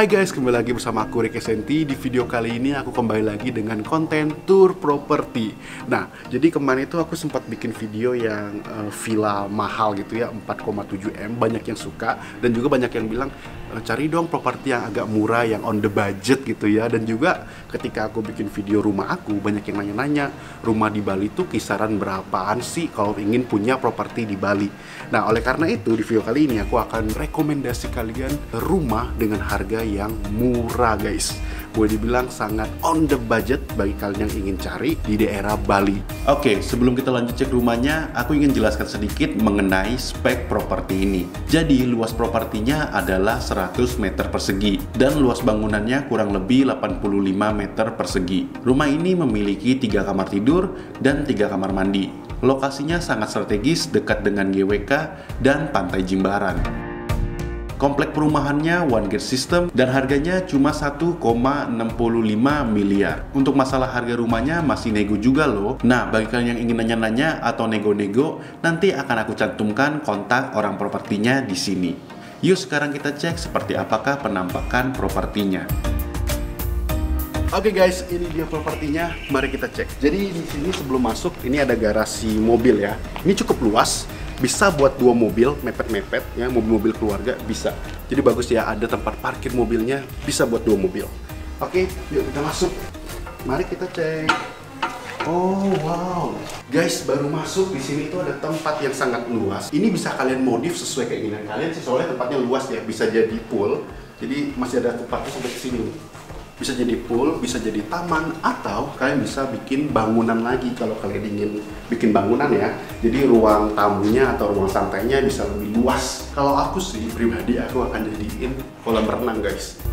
Hai guys, kembali lagi bersama aku Ricky Senti. Di video kali ini aku kembali lagi dengan konten tour properti. Nah, jadi kemarin itu aku sempat bikin video yang villa mahal gitu ya, 4,7 M. Banyak yang suka dan juga banyak yang bilang cari dong properti yang agak murah, yang on the budget gitu ya. Dan juga ketika aku bikin video rumah aku, banyak yang nanya-nanya rumah di Bali tuh kisaran berapaan sih kalau ingin punya properti di Bali. Nah, oleh karena itu di video kali ini aku akan rekomendasi kalian rumah dengan harga yang murah guys. Boleh dibilang sangat on the budget bagi kalian yang ingin cari di daerah Bali. Oke, sebelum kita lanjut cek rumahnya, aku ingin jelaskan sedikit mengenai spek properti ini. Jadi luas propertinya adalah 100 meter persegi dan luas bangunannya kurang lebih 85 meter persegi. Rumah ini memiliki 3 kamar tidur dan 3 kamar mandi. Lokasinya sangat strategis, dekat dengan GWK dan Pantai Jimbaran. Komplek perumahannya one gate system dan harganya cuma 1,65 miliar. Untuk masalah harga rumahnya masih nego juga loh. Nah, bagi kalian yang ingin nanya-nanya atau nego-nego, nanti akan aku cantumkan kontak orang propertinya di sini. Yuk sekarang kita cek seperti apakah penampakan propertinya. Oke guys, ini dia propertinya. Mari kita cek. Jadi di sini sebelum masuk ini ada garasi mobil ya. Ini cukup luas. Bisa buat 2 mobil, mepet-mepet ya, mobil-mobil keluarga bisa. Jadi bagus ya, ada tempat parkir mobilnya, bisa buat 2 mobil. Oke, yuk kita masuk. Mari kita cek. Oh wow, guys, baru masuk di sini itu ada tempat yang sangat luas. Ini bisa kalian modif sesuai keinginan kalian sih, soalnya tempatnya luas ya, bisa jadi pool. Jadi masih ada tempatnya sampai ke sini. Bisa jadi pool, bisa jadi taman, atau kalian bisa bikin bangunan lagi kalau kalian ingin bikin bangunan ya. Jadi ruang tamunya atau ruang santainya bisa lebih luas. Kalau aku sih pribadi aku akan jadiin kolam renang guys.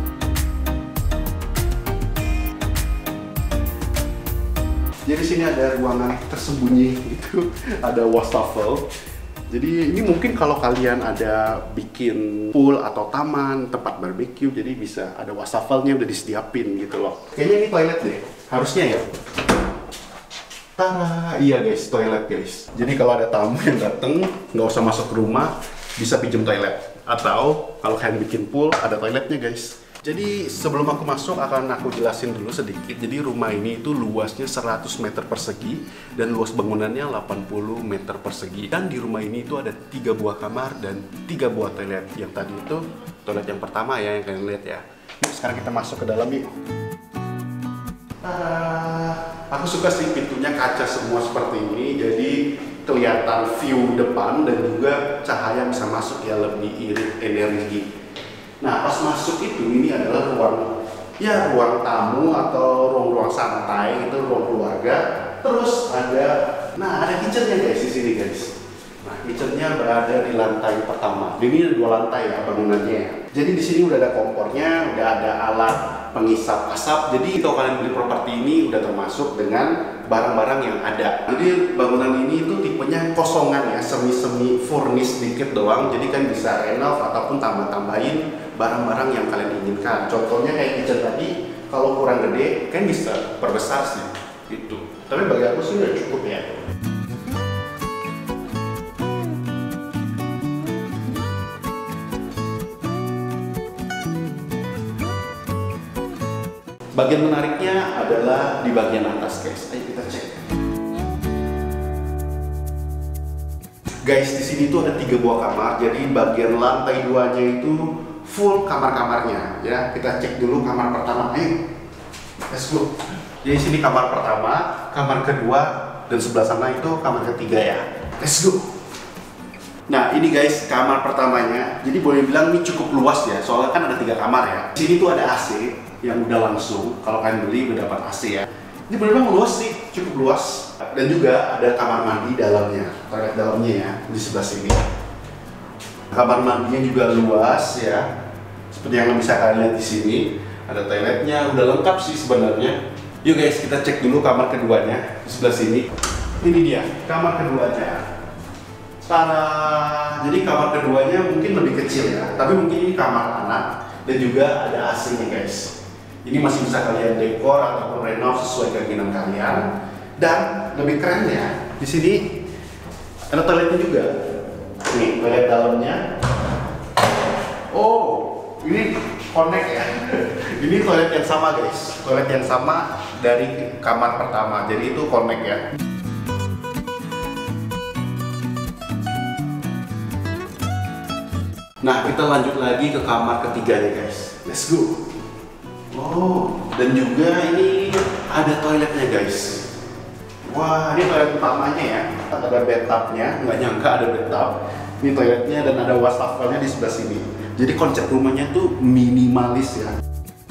Jadi sini ada ruangan tersembunyi gitu, ada wastafel. Jadi ini mungkin kalau kalian ada bikin pool atau taman, tempat barbeque, jadi bisa ada wastafelnya udah disediapin gitu loh. Kayaknya ini toilet deh, harusnya ya. Tara, iya guys, toilet guys. Jadi kalau ada tamu yang dateng, nggak usah masuk ke rumah, bisa pinjam toilet. Atau kalau kalian bikin pool, ada toiletnya guys. Jadi sebelum aku masuk akan aku jelasin dulu sedikit. Jadi rumah ini itu luasnya 100 meter persegi dan luas bangunannya 80 meter persegi. Dan di rumah ini itu ada 3 buah kamar dan 3 buah toilet. Yang tadi itu toilet yang pertama ya yang kalian lihat ya. Yuk sekarang kita masuk ke dalam yuk. Aku suka sih pintunya kaca semua seperti ini. Jadi kelihatan view depan dan juga cahaya bisa masuk ya, lebih irit energi. Nah, pas masuk itu ini adalah ruang tamu atau ruang santai, itu ruang keluarga. Terus ada kitchennya guys di sini guys. Nah, kitchennya berada di lantai pertama. Ini ada 2 lantai ya bangunannya. Jadi di sini udah ada kompornya, udah ada alat pengisap asap. Jadi kalau kalian beli properti ini udah termasuk dengan barang-barang yang ada. Jadi bangunan ini itu tipenya kosongan ya, semi furnish dikit doang. Jadi kan bisa renov ataupun tambah-tambahin barang-barang yang kalian inginkan. Contohnya kayak kitchen tadi, kalau kurang gede kan bisa perbesar sih itu. Tapi bagi aku sih udah cukup ya. Bagian menariknya adalah di bagian atas guys. Ayo kita cek. Guys, di sini tuh ada 3 buah kamar. Jadi bagian lantai 2-nya itu full kamar-kamarnya ya. Kita cek dulu kamar pertama. Ayo, let's go. Jadi sini kamar pertama, kamar kedua, dan sebelah sana itu kamar ketiga ya. Let's go. Nah ini guys kamar pertamanya. Jadi boleh bilang ini cukup luas ya. Soalnya kan ada 3 kamar ya. Di sini tuh ada AC yang udah langsung. Kalau kalian beli udah dapat AC ya. Ini benar-benar luas sih, cukup luas. Dan juga ada kamar mandi dalamnya, toilet dalamnya ya di sebelah sini. Kamar mandinya juga luas ya. Seperti yang bisa kalian lihat di sini, ada toiletnya, udah lengkap sih sebenarnya. Yuk guys, kita cek dulu kamar keduanya di sebelah sini. Ini dia, kamar keduanya. Tara. Jadi kamar keduanya mungkin lebih kecil ya, tapi mungkin ini kamar anak dan juga ada AC-nya guys. Ini masih bisa kalian dekor ataupun renov sesuai keinginan kalian. Dan lebih kerennya, di sini ada toiletnya juga. Nih, toilet dalamnya. Oh, ini connect ya. Ini toilet yang sama guys, toilet yang sama dari kamar pertama, jadi itu connect ya. Nah, kita lanjut lagi ke kamar ketiganya guys. Let's go. Oh, dan juga ini ada toiletnya guys. Wah, ini toilet utamanya ya. Ada bathtubnya, nggak nyangka ada bathtub. Ini toiletnya dan ada wastafelnya di sebelah sini. Jadi konsep rumahnya tuh minimalis ya.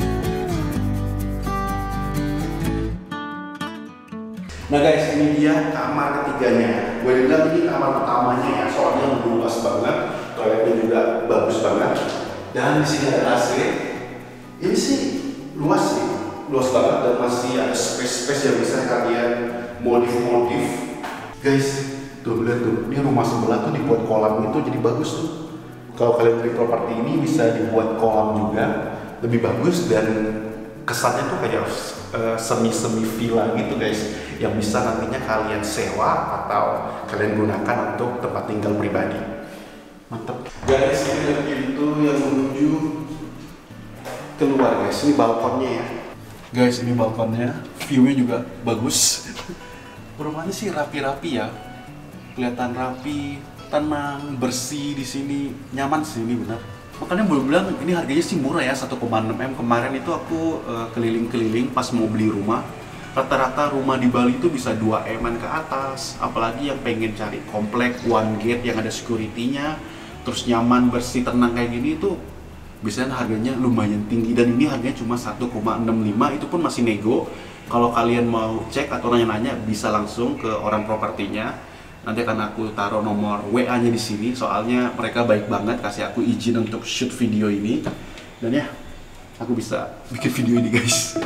Nah guys, ini dia kamar ketiganya. Gue bilang ini kamar pertamanya ya, soalnya luas banget, toiletnya juga bagus banget. Dan di sini ada AC. Ini sih luas sih, luas banget dan masih ada space-space yang bisa kalian modif-modif. Guys, tuh lihat tuh, ini rumah sebelah tuh dibuat kolam itu jadi bagus tuh. Kalau kalian beli properti ini bisa dibuat kolam juga, lebih bagus dan kesannya tuh kayak semi-semi villa gitu guys, yang bisa nantinya kalian sewa atau kalian gunakan untuk tempat tinggal pribadi. Mantap guys, ini ada pintu yang menuju keluar guys. Ini balkonnya ya guys, ini balkonnya, view-nya juga bagus. Rumahnya sih rapi-rapi ya, kelihatan rapi, tenang, bersih di sini, nyaman sih ini benar. Makanya boleh bilang ini harganya sih murah ya, 1,6 M. Kemarin itu aku keliling-keliling pas mau beli rumah. Rata-rata rumah di Bali itu bisa 2 M ke atas. Apalagi yang pengen cari komplek one gate yang ada security-nya, terus nyaman, bersih, tenang kayak gini itu biasanya harganya lumayan tinggi. Dan ini harganya cuma 1,65, itu pun masih nego. Kalau kalian mau cek atau nanya-nanya bisa langsung ke orang propertinya. Nanti akan aku taruh nomor WA-nya di sini, soalnya mereka baik banget kasih aku izin untuk shoot video ini. Dan ya, aku bisa bikin video ini guys.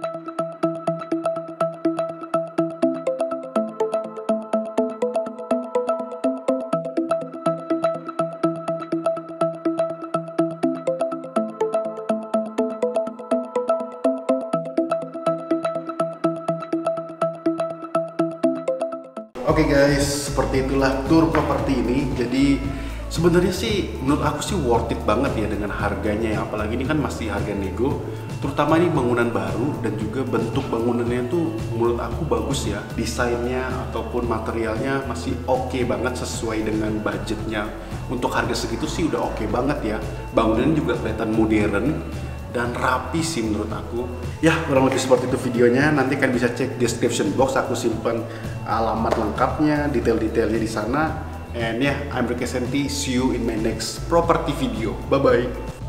Oke guys, seperti itulah tour properti ini. Jadi sebenarnya sih menurut aku sih worth it banget ya dengan harganya ya. Apalagi ini kan masih harga nego. Terutama ini bangunan baru dan juga bentuk bangunannya tuh menurut aku bagus ya. Desainnya ataupun materialnya masih oke banget sesuai dengan budgetnya. Untuk harga segitu sih udah oke banget ya. Bangunannya juga kelihatan modern dan rapi sih menurut aku. Ya kurang lebih seperti itu videonya. Nanti kalian bisa cek description box, aku simpan alamat lengkapnya, detail-detailnya di sana. And yeah, I'm Ricky Senti. See you in my next property video. Bye bye.